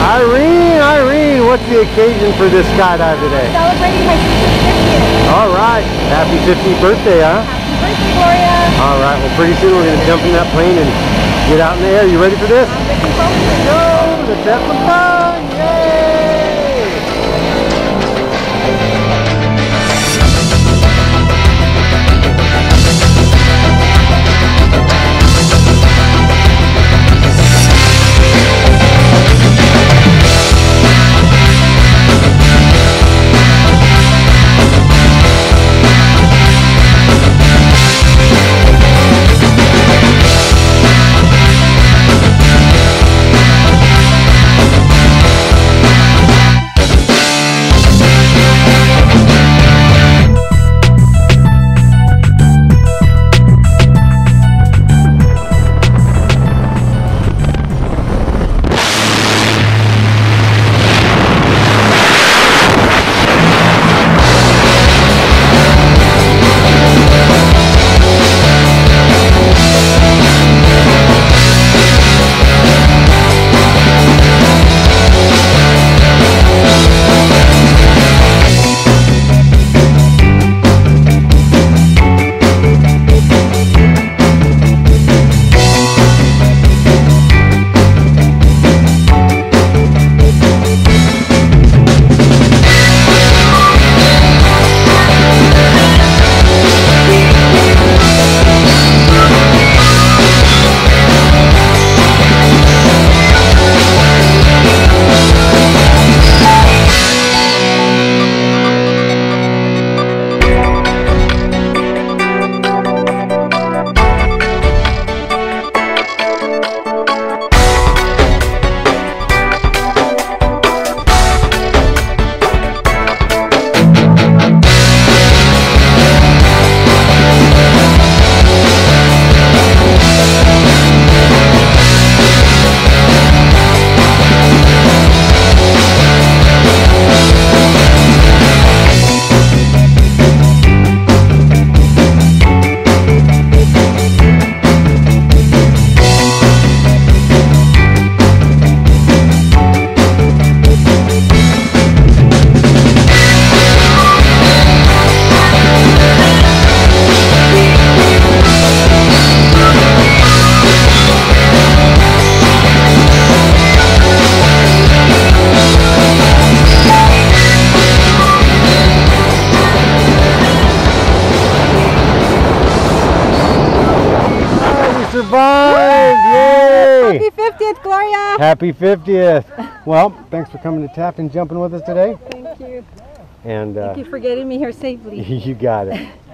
Irene, what's the occasion for this skydive today? Celebrating my sister's 50th. All right, happy 50th birthday, huh? Happy birthday, Gloria. All right, well, pretty soon we're going to jump in that plane and get out in the air. You ready for this? I'm looking forward to it. Go! Let's have some fun! Yay! Survived! Yay! Happy 50th, Gloria! Happy 50th! Well, thanks for coming to Taft and jumping with us today. Thank you. And Thank you for getting me here safely. You got it.